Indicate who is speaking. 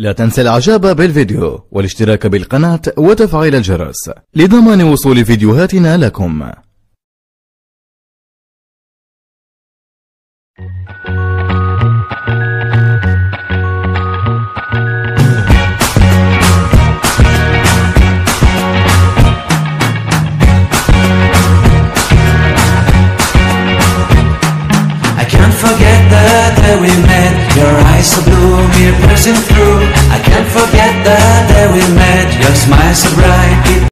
Speaker 1: لا تنسى الاعجاب بالفيديو والاشتراك بالقناة وتفعيل الجرس لضمان وصول فيديوهاتنا لكم.
Speaker 2: Forget the day we met. Your eyes so blue, me piercing through. I can't forget the day we met. Your smile so bright.